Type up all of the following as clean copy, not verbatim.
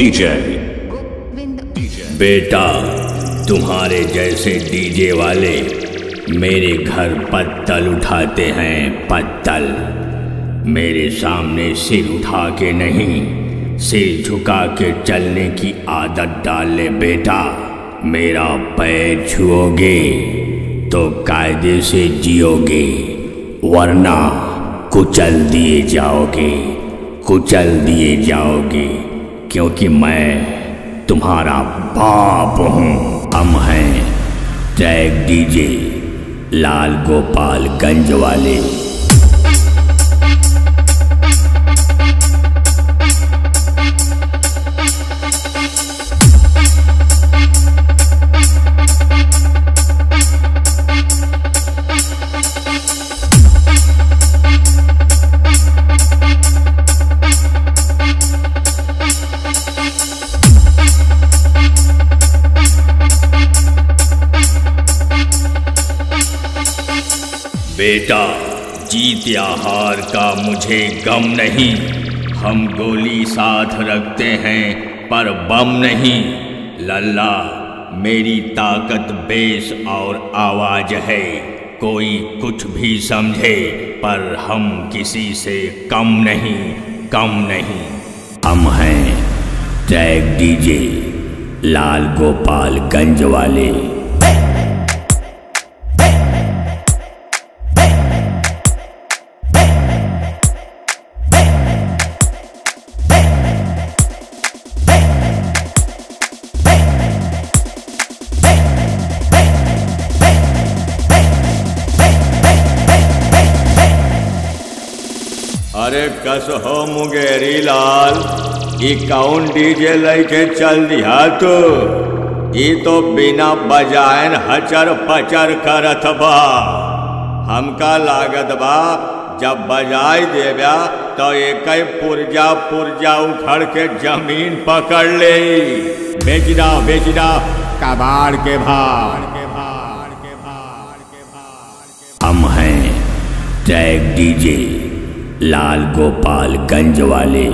DJ। बेटा, तुम्हारे जैसे डीजे वाले मेरे घर पत्तल उठाते हैं, पत्तल। मेरे सामने सिर उठा के नहीं, सिर झुका के चलने की आदत डाल ले बेटा। मेरा पैर छुओगे तो कायदे से जियोगे, वरना कुचल दिए जाओगे, कुचल दिए जाओगे। क्योंकि मैं तुम्हारा बाप हूँ। हम हैं ट्रैक डीजे लाल गोपालगंज वाले। बेटा, जीत या हार का मुझे गम नहीं। हम गोली साथ रखते हैं पर बम नहीं। लल्ला, मेरी ताकत बेस और आवाज है। कोई कुछ भी समझे पर हम किसी से कम नहीं, कम नहीं। हम हैं ट्रैक डीजे लाल गोपालगंज वाले। अरे कस हो मुंगेरी लाल, ई कौन डीजे लेके चल दिया तू? ई तो बिना बजायन हचर पचर करत बा। हमका लागत बा जब बजाई देव्या तो एक पुर्जा पुर्जा उखड़ के जमीन पकड़ ले। बेच दा कबाड़ के भाड़। हम हैं ट्रैक डीजे लाल गोपालगंज वाले।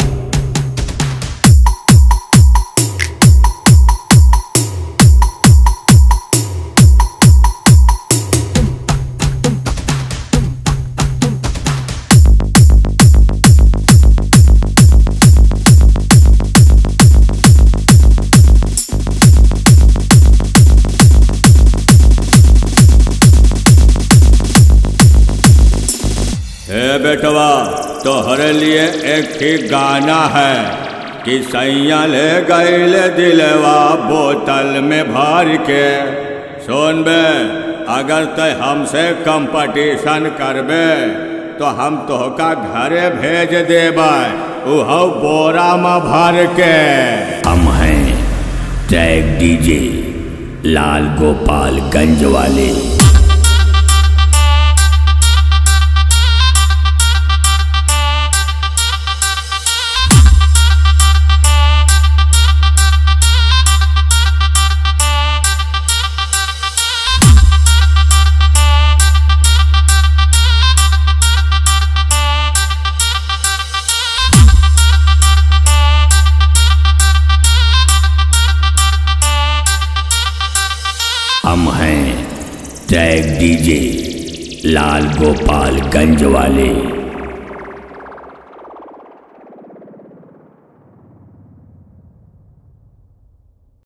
बेटवा, तोहरे लिए एक ही गाना है कि सैया ले गईले दिलवा बोतल में भर के। सुन बे, अगर ते हमसे कंपटीशन करबे तो हम तोहका घरे भेज देबे, उहो बोरा में भर के। हम हैं ट्रैक डीजे लाल गोपालगंज वाले। हम हैं ट्रैक डीजे लाल गोपालगंज वाले।